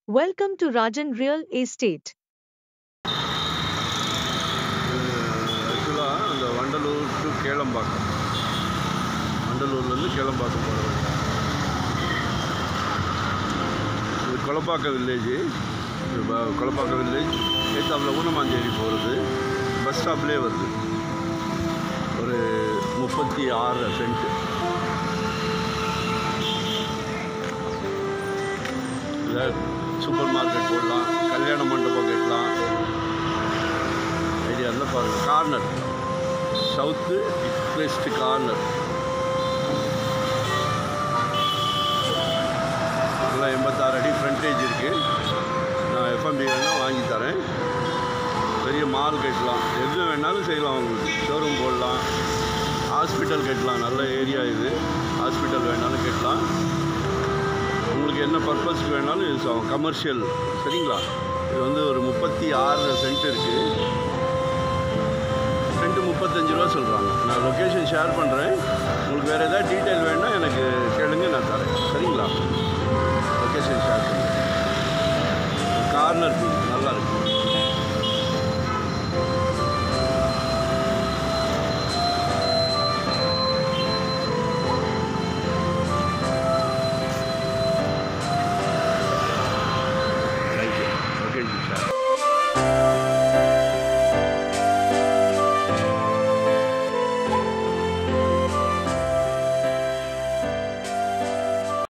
Welcome to Rajan Real Estate. ஆக்சுவலாக அந்த Vandalur to Kelambakkam, வண்டலூர்லேருந்து கேளம்பாக்கம் போகிற வழி. இது கொலப்பாக்கம் வில்லேஜ். கொலப்பாக்கம் வில்லேஜ் ஏத்தாப்பில் ஊனமாஞ்சேரி போகிறது பஸ் ஸ்டாப்லேயே வருது. ஒரு 36 சென்ட்டு. இல்லை சூப்பர் மார்க்கெட் போடலாம், கல்யாண மண்டபம் கட்டலாம். ஐடியா இருந்தால் பாருங்கள். Corner, south west corner. எல்லாம் 86 அடி ஃப்ரண்டேஜ் இருக்குது. நான் எஃப்எம்பி வேணால் வாங்கி தரேன். பெரிய மால் கட்டலாம், எது வேணாலும் செய்யலாம். உங்களுக்கு ஷோரூம் போடலாம், ஹாஸ்பிட்டல் கட்டலாம். நல்ல ஏரியா இது. ஹாஸ்பிட்டல் வேணாலும் கட்டலாம். உங்களுக்கு என்ன பர்பஸ்க்கு வேணாலும் யூஸ் ஆகும். கமர்ஷியல், சரிங்களா? இது வந்து ஒரு 36 சென்ட் இருக்குது. சென்ட்டு 35 ரூபா சொல்கிறாங்க. நான் லொக்கேஷன் ஷேர் பண்ணுறேன். உங்களுக்கு வேறு எதாவது டீட்டெயில் வேணுன்னா எனக்கு கேளுங்க, நான் தரேன். சரிங்களா? லொக்கேஷன் ஷேர் பண்ணுறேன். கார்னர்